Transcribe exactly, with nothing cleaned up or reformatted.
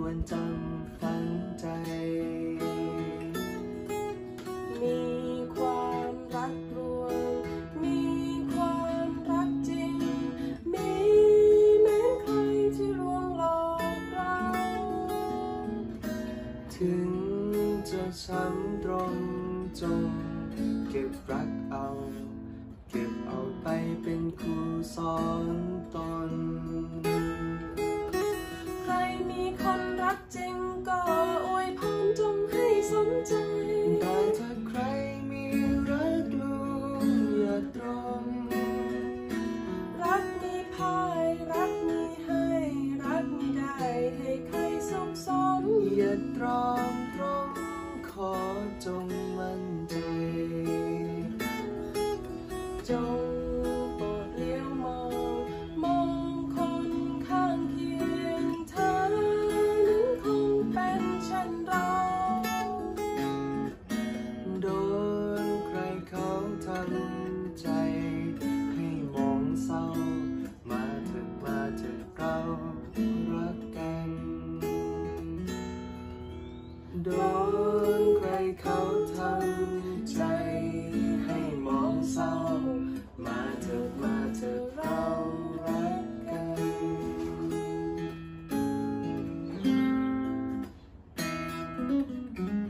ควรจำฝังใจมีความรักรวมมีความรักจริงมีแม้ใครที่ลวงหลอกเราถึงจะช้ำตรงจงเก็บรักเอาเก็บเอาไปเป็นครูสอนตนใครมีคนรักจริงก็อวยพรจงให้สมใจแต่ถ้าใครมีรักลวงอย่าตรงรักมีพ่ายรักมีให้รักมีได้ให้ใครสุขสมอย่าตรอมตรมขอจงมั่นใจจงโปรดเลี้ยวมองมองคนข้างเคียงเธอนั้นคงเป็นเช่นเราโดนใครเขาทำใจให้มองเศร้ามาเถิดมาเถิดเรารักกันโดนใครเขาทำใจให้มองเศร้ามาเถิดมาเถิดเรารักกัน